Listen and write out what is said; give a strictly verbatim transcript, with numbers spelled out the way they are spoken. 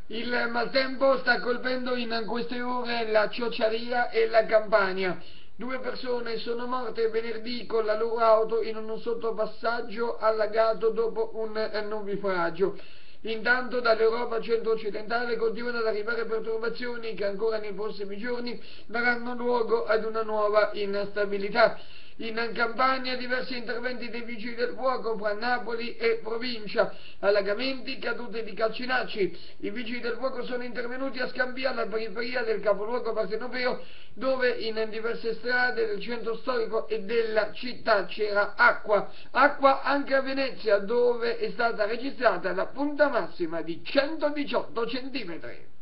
Il maltempo sta colpendo in queste ore la Ciociaria e la Campania. Due persone sono morte venerdì con la loro auto in un sottopassaggio allagato dopo un nubifragio. Intanto dall'Europa centro-occidentale continuano ad arrivare perturbazioni che ancora nei prossimi giorni daranno luogo ad una nuova instabilità. In Campania diversi interventi dei vigili del fuoco fra Napoli e provincia, allagamenti, cadute di calcinacci. I vigili del fuoco sono intervenuti a Scampia, alla periferia del capoluogo partenopeo, dove in diverse strade del centro storico e della città c'era acqua. Acqua anche a Venezia, dove è stata registrata la punta massima di centodiciotto centimetri.